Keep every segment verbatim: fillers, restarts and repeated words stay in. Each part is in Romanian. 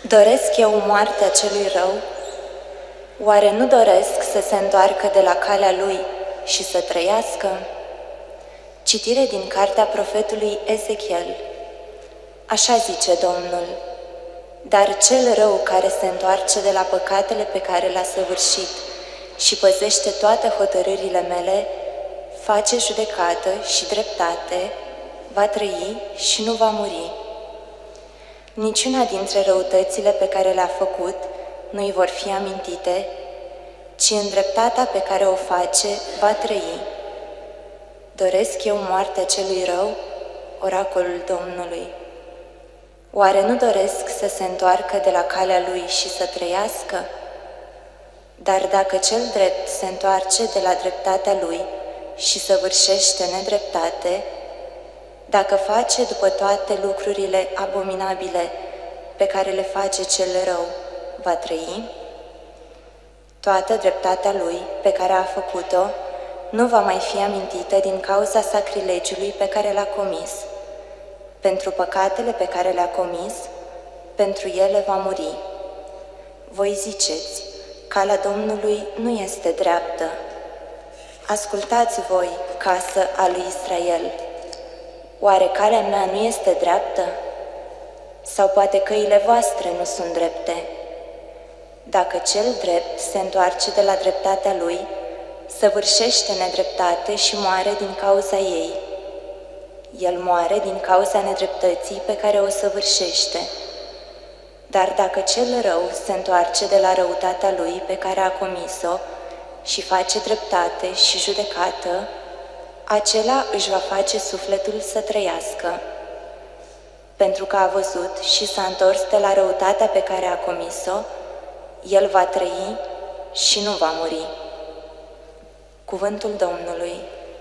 Doresc eu moartea celui rău? Oare nu doresc să se întoarcă de la calea lui și să trăiască? Citire din cartea profetului Ezechiel. Așa zice Domnul: dar cel rău care se întoarce de la păcatele pe care le-a săvârșit și păzește toate hotărârile mele, face judecată și dreptate, va trăi și nu va muri. Niciuna dintre răutățile pe care le-a făcut nu îi vor fi amintite, ci în dreptatea pe care o face va trăi. Doresc eu moartea celui rău? Oracolul Domnului. Oare nu doresc să se întoarcă de la calea lui și să trăiască? Dar dacă cel drept se întoarce de la dreptatea lui și săvârșește nedreptate, dacă face după toate lucrurile abominabile pe care le face cel rău, va trăi? Toată dreptatea lui pe care a făcut-o nu va mai fi amintită din cauza sacrilegiului pe care l-a comis. Pentru păcatele pe care le-a comis, pentru ele va muri. Voi ziceți: calea Domnului nu este dreaptă. Ascultați voi, casă a lui Israel. Oare calea mea nu este dreaptă? Sau poate căile voastre nu sunt drepte? Dacă cel drept se întoarce de la dreptatea lui, săvârșește nedreptate și moare din cauza ei. El moare din cauza nedreptății pe care o săvârșește. Dar dacă cel rău se întoarce de la răutatea lui pe care a comis-o și face dreptate și judecată, acela își va face sufletul să trăiască. Pentru că a văzut și s-a întors de la răutatea pe care a comis-o, el va trăi și nu va muri. Cuvântul Domnului.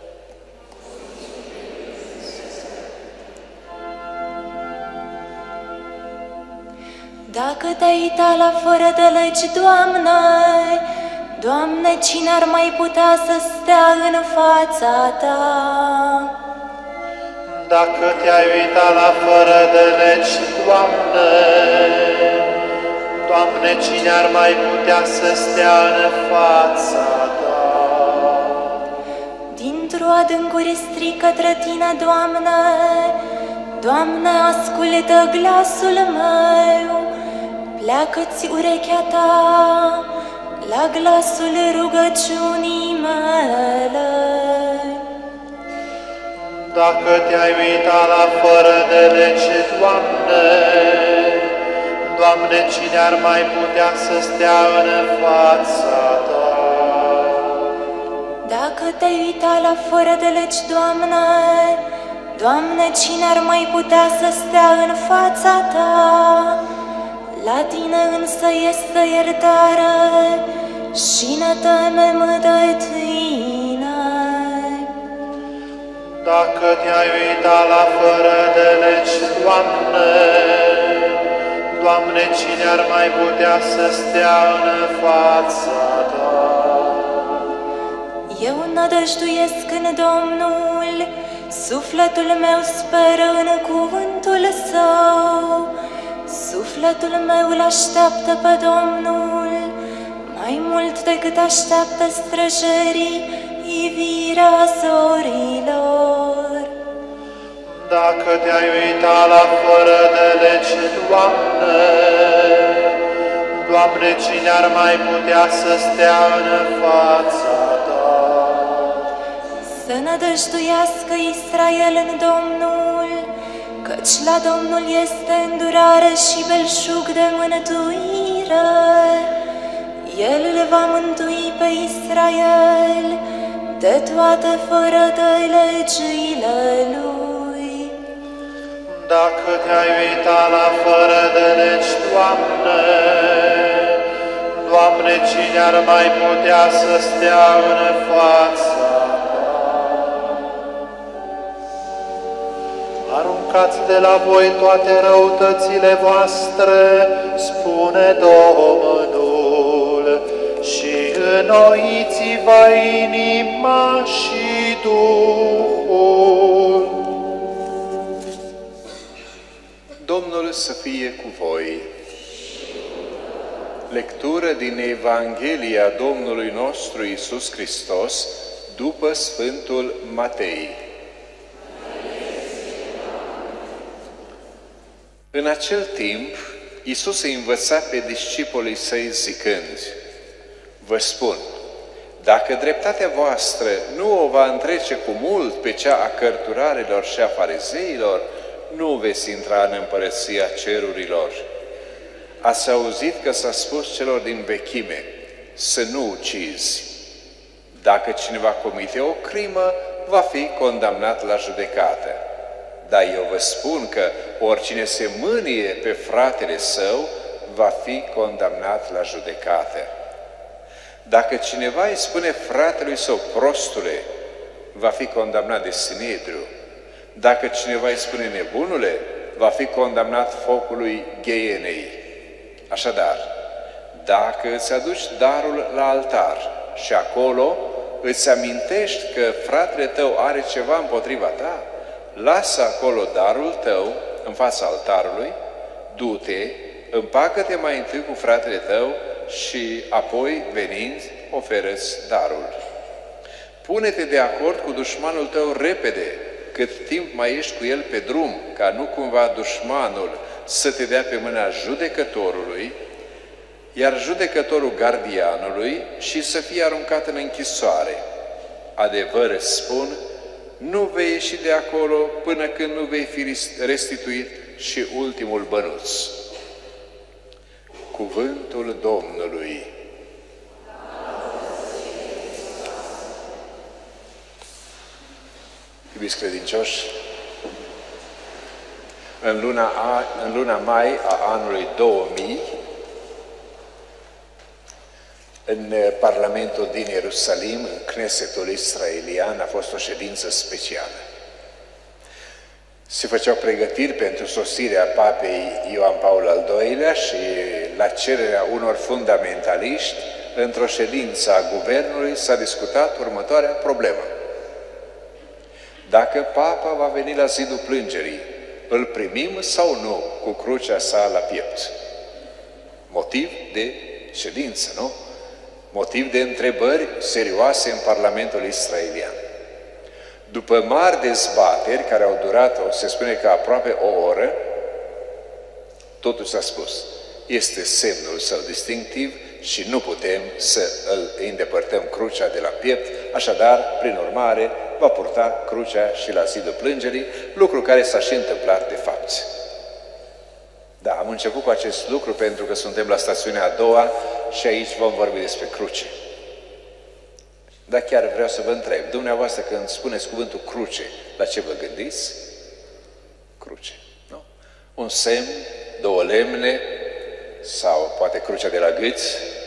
Dacă te-ai uita la fără de legi, Doamne, Doamne, cine ar mai putea să stea în fața Ta? Dacă te-ai uitat la fără de legi, Doamne, Doamne, cine ar mai putea să stea în fața Ta? Dintr-o adâncuri strig către Tine, Doamne, Doamne, ascultă glasul meu, pleacă-ți urechea Ta la glasul rugăciunii mele. Dacă te-ai uitat la fără de lege, Doamne, Doamne, cine ar mai putea să stea în fața Ta? Dacă te-ai uitat la fără de legi, Doamne, Doamne, cine ar mai putea să stea în fața Ta? La Tine însă este iertare și ne temem de Tine. Dacă te-ai uitat la fără de legi, Doamne, Doamne, cine ar mai putea să stea în fața Ta? Eu nădăjduiesc în Domnul, sufletul meu speră în cuvântul Său. Sufletul meu îl așteaptă pe Domnul, mai mult decât așteaptă străjerii ivirea zorilor. Dacă te-ai uitat la fără de lege, Doamne, Doamne, cine ar mai putea să stea în fața Ta? Să nădăjduiască Israel în Domnul, căci la Domnul este îndurare și belșug de mântuire. El le va mântui pe Israel de toate fără de legile lui. Dacă te-ai uitat la fără de legi, Doamne, Doamne, cine ar mai putea să stea în fața Ta? Aruncați de la voi toate răutățile voastre, spune Domnul, și înnoiți-vă inima și Duhul. Domnul să fie cu voi. Lectură din Evanghelia Domnului nostru Iisus Hristos după Sfântul Matei. În acel timp, Iisus îi învăța pe discipolii săi zicând: vă spun, dacă dreptatea voastră nu o va întrece cu mult pe cea a cărturarilor și a farizeilor, nu veți intra în împărăția cerurilor. Ați auzit că s-a spus celor din vechime, să nu ucizi. Dacă cineva comite o crimă, va fi condamnat la judecată. Dar eu vă spun că oricine se mânie pe fratele său, va fi condamnat la judecată. Dacă cineva îi spune fratelui său, prostule, va fi condamnat de Sinedriu. Dacă cineva îi spune, nebunule, va fi condamnat focului gheienei. Așadar, dacă îți aduci darul la altar și acolo îți amintești că fratele tău are ceva împotriva ta, lasă acolo darul tău în fața altarului, du-te, împacă-te mai întâi cu fratele tău și apoi, venind, oferă-ți darul. Pune-te de acord cu dușmanul tău repede, cât timp mai ești cu el pe drum, ca nu cumva dușmanul să te dea pe mâna judecătorului, iar judecătorul gardianului și să fie aruncat în închisoare. Adevăr îți spun, nu vei ieși de acolo până când nu vei fi restituit și ultimul bănuț. Cuvântul Domnului. Iubiți credincioși, în luna, a, în luna mai a anului două mii, în Parlamentul din Ierusalim, în Knesetul israelian, a fost o ședință specială. Se făceau pregătiri pentru sosirea Papei Ioan Paul al doilea și la cererea unor fundamentaliști, într-o ședință a guvernului s-a discutat următoarea problemă. Dacă Papa va veni la zidul plângerii, îl primim sau nu cu crucea sa la piept? Motiv de ședință, nu? Motiv de întrebări serioase în Parlamentul israelian. După mari dezbateri care au durat, se spune că aproape o oră, totuși s-a spus, este semnul său distinctiv și nu putem să îl îndepărtăm crucea de la piept, așadar, prin urmare, va purta crucea și la zidul plângerii, lucru care s-a și întâmplat de fapt. Da, am început cu acest lucru pentru că suntem la stațiunea a doua și aici vom vorbi despre cruce. Dar chiar vreau să vă întreb, dumneavoastră când spuneți cuvântul cruce, la ce vă gândiți? Cruce, nu? Un semn, două lemne, sau poate crucea de la gât,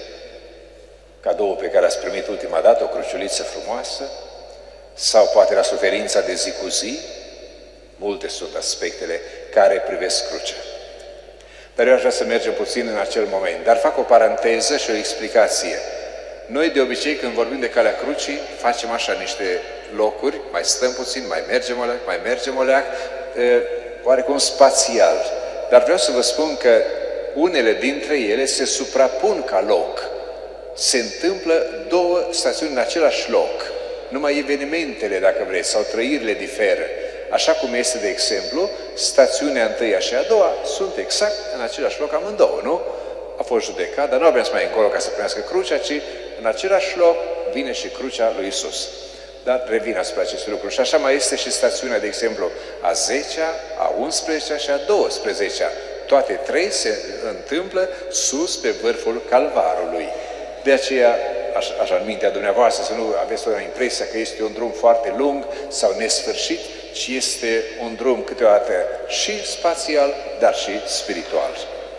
cadoul pe care ați primit ultima dată, o cruciuliță frumoasă, sau poate la suferința de zi cu zi. Multe sunt aspectele care privesc crucea. Dar eu aș vrea să mergem puțin în acel moment. Dar fac o paranteză și o explicație. Noi de obicei când vorbim de calea crucii, facem așa niște locuri, mai stăm puțin, mai mergem o leac, mai mergem o leac, oarecum spațial. Dar vreau să vă spun că unele dintre ele se suprapun ca loc. Se întâmplă două stațiuni în același loc. Numai evenimentele, dacă vreți, sau trăirile diferă. Așa cum este, de exemplu, stațiunea întâia și a doua sunt exact în același loc amândouă, nu? A fost judecat, dar nu avem să mai încolo ca să primească crucea, ci în același loc vine și crucea lui Iisus. Dar revin asupra acestui lucru. Și așa mai este și stațiunea, de exemplu, a zecea, a unsprezecea și a douăsprezecea. Toate trei se întâmplă sus pe vârful Calvarului. De aceea, așa în mintea dumneavoastră, să nu aveți o impresia că este un drum foarte lung sau nesfârșit, ci este un drum câteodată și spațial, dar și spiritual.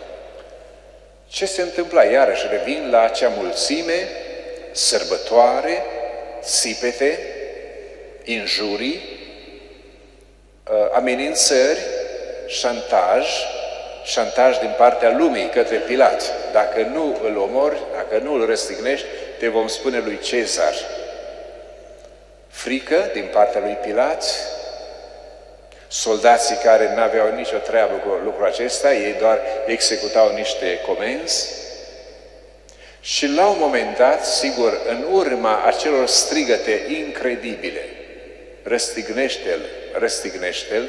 Ce se întâmpla? Iarăși revin la acea mulțime, sărbătoare, țipete, injurii, amenințări, șantaj, șantaj din partea lumii către Pilat. Dacă nu îl omori, dacă nu îl răstignești, te vom spune lui Cezar. Frică din partea lui Pilat, soldații care n-aveau nicio treabă cu lucrul acesta, ei doar executau niște comenzi, Și la un moment dat, sigur, în urma acelor strigăte incredibile, răstignește-l, răstignește-l,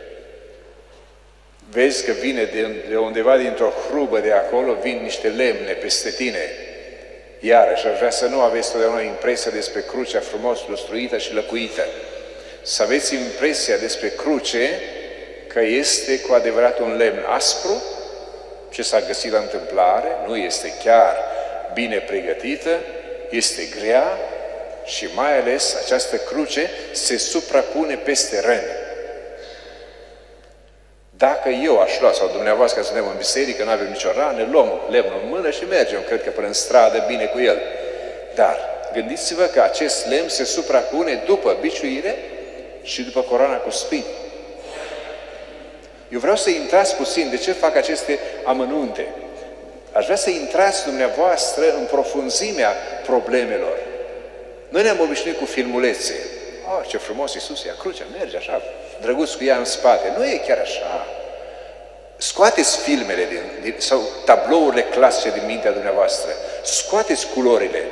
vezi că vine de undeva dintr-o hrubă de acolo, vin niște lemne peste tine. Iarăși, aș vrea să nu aveți totdeauna impresia despre crucea frumos lustruită și lăcuită. Să aveți impresia despre cruce că este cu adevărat un lemn aspru, ce s-a găsit la întâmplare, nu este chiar bine pregătită, este grea și mai ales această cruce se suprapune peste răni. Dacă eu aș lua, sau dumneavoastră, că suntem în biserică, nu avem nicio rană, luăm lemnul în mână și mergem, cred că până în stradă, bine cu el. Dar gândiți-vă că acest lemn se suprapune după biciuire și după coroana cu spini. Eu vreau să intrați puțin de ce fac aceste amănunte. Aș vrea să intrați dumneavoastră în profunzimea problemelor. Noi ne-am obișnuit cu filmulețe. Oh, ce frumos Iisus ia crucea, merge așa, drăguț cu ea în spate. Nu e chiar așa. Scoateți filmele din, din, sau tablourile clasice din mintea dumneavoastră. Scoateți culorile.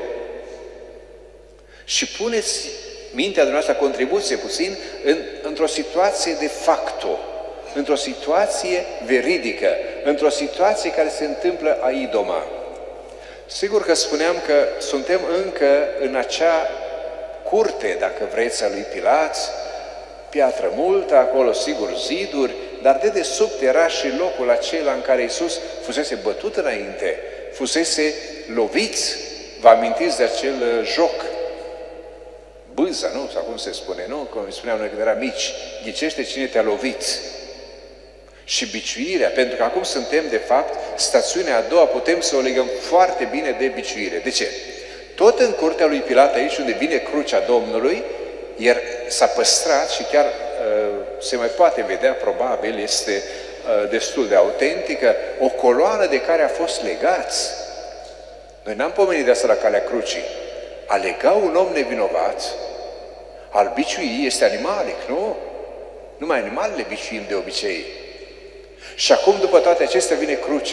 Și puneți mintea dumneavoastră contribuție puțin în, într-o situație de facto, într-o situație veridică, într-o situație care se întâmplă aidoma. Sigur că spuneam că suntem încă în acea curte, dacă vreți, a lui Pilat, piatră multă, acolo sigur ziduri, dar de desubt era și locul acela în care Iisus fusese bătut înainte, fusese lovit. Vă amintiți de acel joc? Bâza, nu? Sau cum se spune, nu? Cum spuneam noi când eram mici, ghicește cine te-a lovit. Și biciuirea, pentru că acum suntem, de fapt, stațiunea a doua, putem să o legăm foarte bine de biciuire. De ce? Tot în curtea lui Pilat, aici unde vine crucea Domnului, iar s-a păstrat și chiar uh, se mai poate vedea, probabil, este uh, destul de autentică, o coloană de care a fost legați. Noi n-am pomenit de asta la calea crucii. A lega un om nevinovat, al biciui este animalic, nu? Numai animalele biciuim de obicei. Și acum, după toate acestea, vine crucea.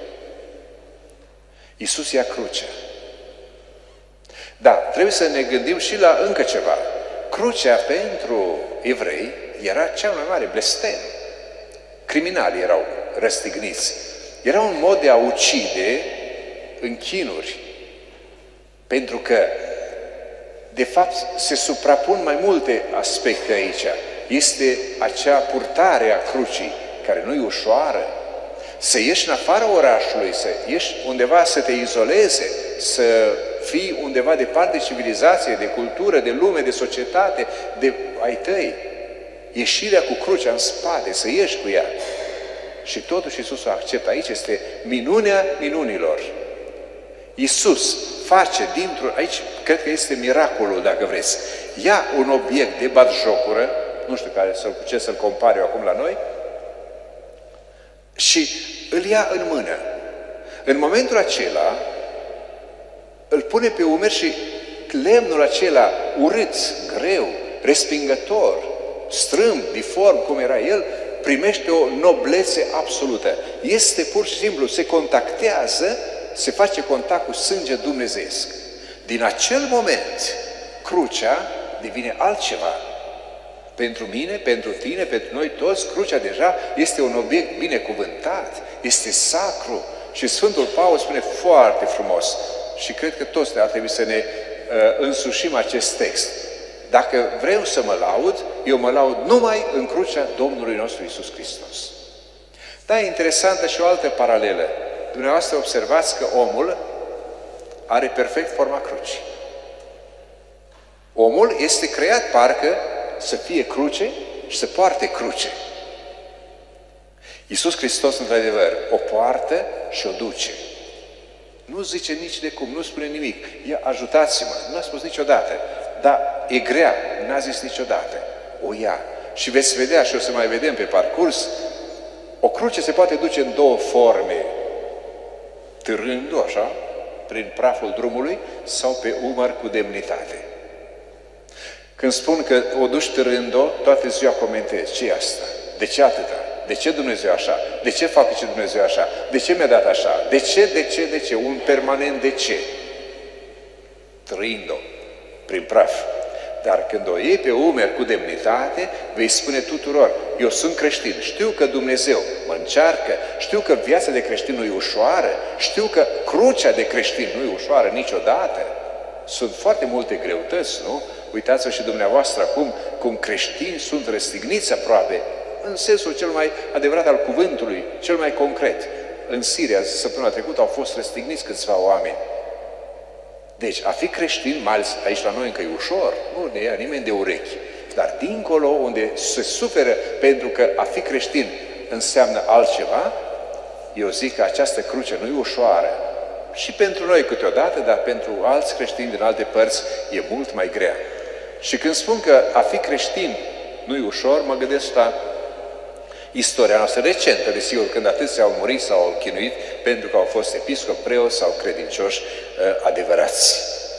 Iisus ia crucea. Da, trebuie să ne gândim și la încă ceva. Crucea pentru evrei era cel mai mare blestem. Criminalii erau răstigniți. Era un mod de a ucide în chinuri. Pentru că, de fapt, se suprapun mai multe aspecte aici. Este acea purtare a crucii, care nu e ușoară. Să ieși în afara orașului, să ieși undeva să te izoleze, să fii undeva departe de civilizație, de cultură, de lume, de societate, de ai tăi. Ieșirea cu crucea în spate, să ieși cu ea. Și totuși Iisus o acceptă. Aici este minunea minunilor. Iisus face dintr-o... Aici cred că este miracolul, dacă vreți. Ia un obiect de batjocură, nu știu care, să, cu ce să-l compare eu acum la noi, și îl ia în mână. În momentul acela, îl pune pe umeri și lemnul acela urât, greu, respingător, strâmb, diform, cum era el, primește o noblețe absolută. Este pur și simplu, se contactează, se face contact cu sânge dumnezeiesc. Din acel moment, crucea devine altceva. Pentru mine, pentru tine, pentru noi toți, crucea deja este un obiect binecuvântat, este sacru. Și Sfântul Paul spune foarte frumos, și cred că toți ar trebui să ne uh, însușim acest text. Dacă vreau să mă laud, eu mă laud numai în crucea Domnului nostru Iisus Hristos. Da, e interesantă și o altă paralelă. Dumneavoastră observați că omul are perfect forma crucii. Omul este creat parcă să fie cruce și să poarte cruce. Iisus Hristos, într-adevăr, o poartă și o duce. Nu zice nici de cum, nu spune nimic. Ia, ajutați-mă, nu a spus niciodată. Dar e grea, n-a zis niciodată. O ia. Și veți vedea, și o să mai vedem pe parcurs, o cruce se poate duce în două forme. Târându, așa, prin praful drumului, sau pe umăr cu demnitate. Când spun că o duci târând-o, toată ziua comentez. Ce e asta? De ce atâta? De ce Dumnezeu așa? De ce fac ce Dumnezeu așa? De ce mi-a dat așa? De ce, de ce, de ce? Un permanent de ce? Trăind-o prin praf. Dar când o iei pe umeri cu demnitate, vei spune tuturor, eu sunt creștin, știu că Dumnezeu mă încearcă, știu că viața de creștin nu e ușoară, știu că crucea de creștin nu e ușoară niciodată. Sunt foarte multe greutăți, nu? Uitați-vă și dumneavoastră acum cum creștini sunt răstigniți aproape, în sensul cel mai adevărat al cuvântului, cel mai concret. În Siria, săptămâna trecută, au fost răstigniți câțiva oameni. Deci, a fi creștin, mai ales aici la noi încă e ușor, nu ne ia nimeni de urechi. Dar dincolo, unde se suferă pentru că a fi creștin înseamnă altceva, eu zic că această cruce nu e ușoară. Și pentru noi câteodată, dar pentru alți creștini din alte părți e mult mai grea. Și când spun că a fi creștin nu e ușor, mă gândesc la istoria noastră recentă, desigur, când atâția au murit sau au chinuit pentru că au fost episcopi, preoți sau credincioși uh, adevărați.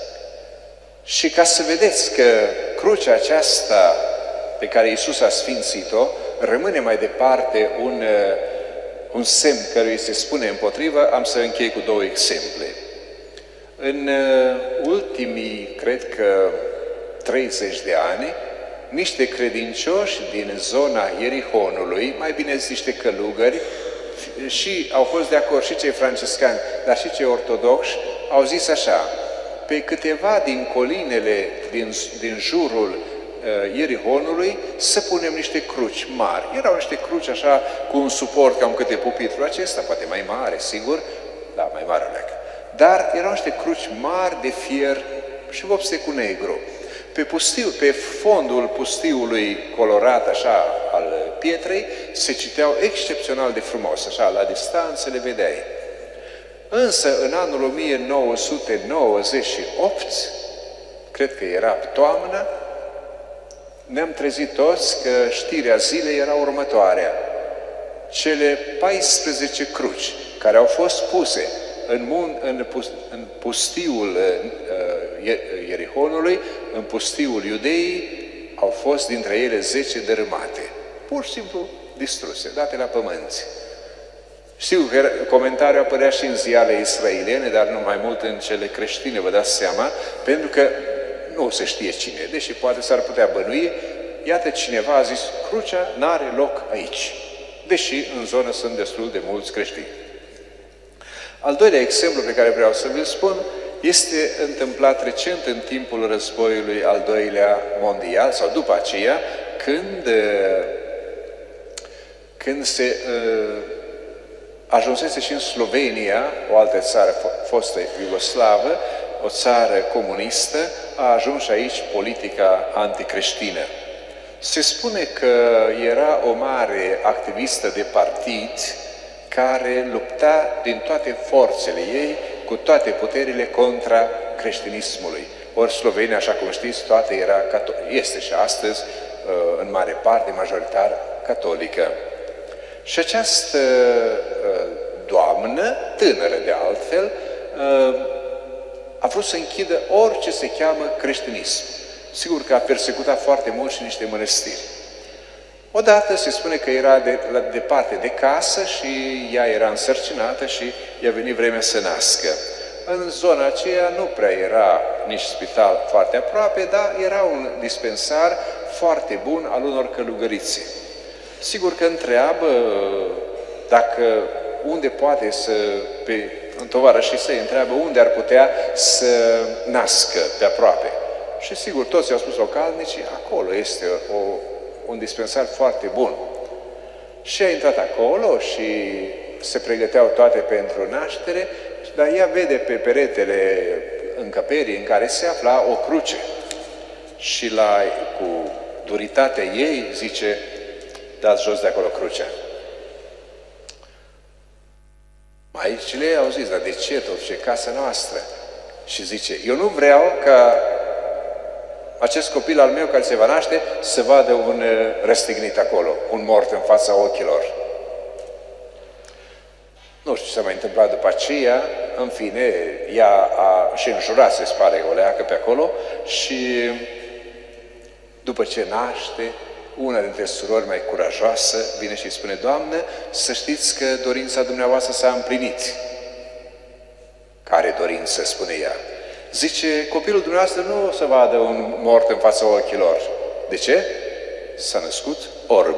Și ca să vedeți că crucea aceasta pe care Iisus a sfințit-o rămâne mai departe un, uh, un semn căruia se spune împotrivă, am să închei cu două exemple. În uh, ultimii, cred că, treizeci de ani, niște credincioși din zona Ierihonului, mai bine zis niște călugări, și au fost de acord și cei franciscani, dar și cei ortodoxi, au zis așa, pe câteva din colinele din, din jurul uh, Ierihonului să punem niște cruci mari. Erau niște cruci așa cu un suport cam câte pupitrul acesta, poate mai mare, sigur, da, mai mare leacă. Dar erau niște cruci mari de fier și vopse cu negru. Pe, pustiu, pe fondul pustiului colorat așa al pietrei se citeau excepțional de frumos, așa la distanță le vedeai. Însă în anul o mie nouă sute nouăzeci și opt, cred că era toamnă, ne-am trezit toți că știrea zilei era următoarea. Cele paisprezece cruci care au fost puse în, mun, în, pus, în pustiul uh, Ierihonului, în pustiul Iudeii, au fost dintre ele zece dărâmate. Pur și simplu distruse, date la pământ. Știu că comentariul apărea și în ziarele israeliene, dar nu mai mult în cele creștine, vă dați seama, pentru că nu se știe cine, deși poate s-ar putea bănui, iată cineva a zis, crucea n-are loc aici, deși în zonă sunt destul de mulți creștini. Al doilea exemplu pe care vreau să vi-l spun este întâmplat recent în timpul războiului al doilea mondial, sau după aceea, când, când se ajunsese și în Slovenia, o altă țară fostă iugoslavă, o țară comunistă, a ajuns și aici politica anticreștină. Se spune că era o mare activistă de partid care lupta din toate forțele ei, cu toate puterile contra creștinismului. Ori Slovenia, așa cum știți, toată era catolică. Este și astăzi, în mare parte, majoritar catolică. Și această doamnă, tânără de altfel, a vrut să închidă orice se cheamă creștinism. Sigur că a persecutat foarte mult și niște mănăstiri. Odată se spune că era de, la, departe de casă și ea era însărcinată și i-a venit vremea să nască. În zona aceea nu prea era nici spital foarte aproape, dar era un dispensar foarte bun al unor călugărițe. Sigur că întreabă dacă unde poate să, pe în tovarășii săi, întreabă unde ar putea să nască pe aproape. Și sigur, toți i-au spus localnicii, acolo este o, un dispensar foarte bun. Și a intrat acolo și se pregăteau toate pentru naștere, dar ea vede pe peretele încăperii în care se afla o cruce. Și la, cu duritatea ei zice, dați jos de acolo crucea. Maicile ei au zis, dar de ce tot? Ce casa noastră? Și zice, eu nu vreau ca acest copil al meu care se va naște să vadă un răstignit acolo, un mort în fața ochilor. Nu știu ce s-a mai întâmplat după aceea, în fine, ea a și înjurat, se spare, o leacă pe acolo și după ce naște, Una dintre surori mai curajoasă vine și spune: Doamnă, să știți că dorința dumneavoastră s-a împlinit. Care dorință, spune ea? Zice, copilul dumneavoastră nu o să vadă un mort în fața ochilor. De ce? S-a născut orb.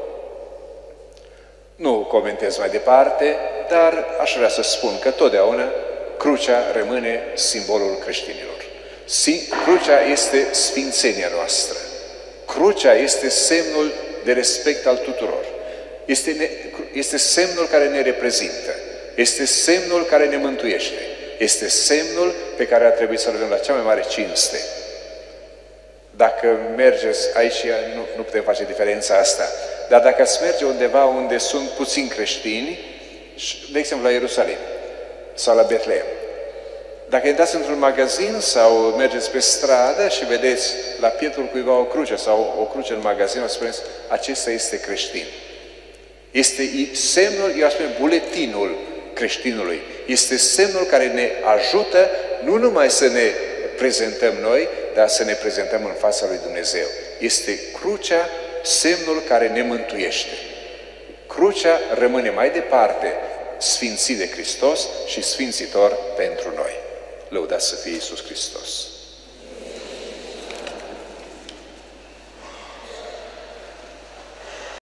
Nu comentez mai departe, dar aș vrea să spun că totdeauna crucea rămâne simbolul creștinilor. Crucea este sfințenia noastră. Crucea este semnul de respect al tuturor. Este, ne, este semnul care ne reprezintă. Este semnul care ne mântuiește. Este semnul pe care ar trebui să-l avem la cea mai mare cinste. Dacă mergeți aici, nu, nu putem face diferența asta, dar dacă ați merge undeva unde sunt puțini creștini, de exemplu la Ierusalim sau la Betleem, dacă intrați într-un magazin sau mergeți pe stradă și vedeți la pietul cuiva o cruce sau o cruce în magazin, o spuneți, acesta este creștin. Este semnul, eu aș spune, buletinul creștinului. Este semnul care ne ajută nu numai să ne prezentăm noi, dar să ne prezentăm în fața lui Dumnezeu. Este crucea semnul care ne mântuiește. Crucea rămâne mai departe sfințit de Hristos și sfințitor pentru noi. Lăudați să fie Iisus Hristos!